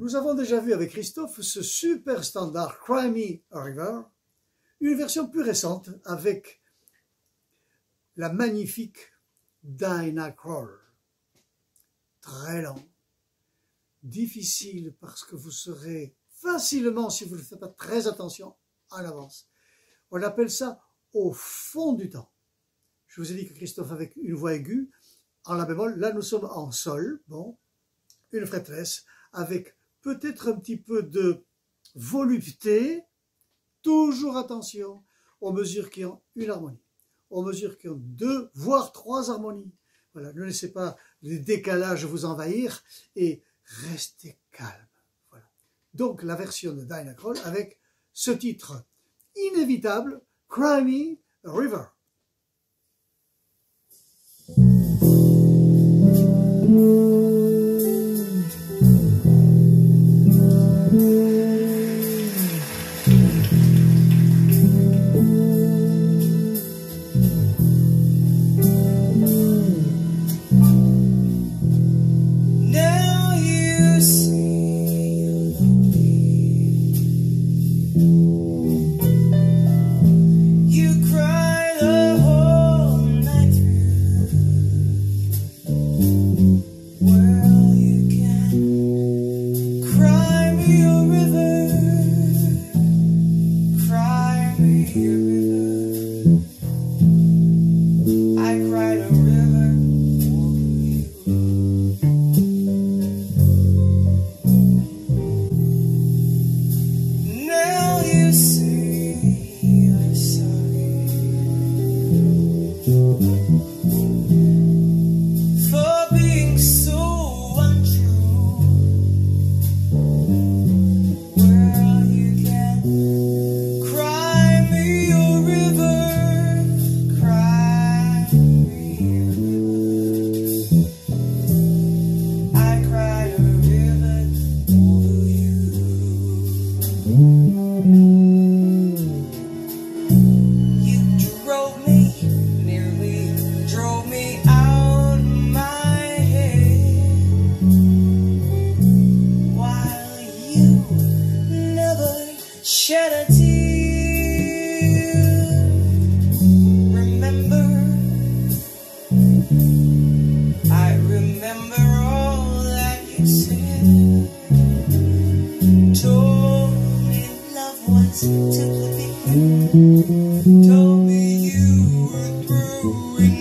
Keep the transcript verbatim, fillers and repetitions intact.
Nous avons déjà vu avec Christophe ce super standard Cry Me a River, une version plus récente avec la magnifique Dinah Kroll. Très lent, difficile parce que vous serez facilement, si vous ne faites pas très attention, en avance. On appelle ça au fond du temps. Je vous ai dit que Christophe avec une voix aiguë, en la bémol, là nous sommes en sol, bon, une fretless, avec peut-être un petit peu de volupté, toujours attention aux mesures qui ont une harmonie, aux mesures qui ont deux, voire trois harmonies. Voilà, ne laissez pas les décalages vous envahir et restez calme. Voilà. Donc la version de Dinah Kroll avec ce titre inévitable, Cry Me a River. Told me you were through.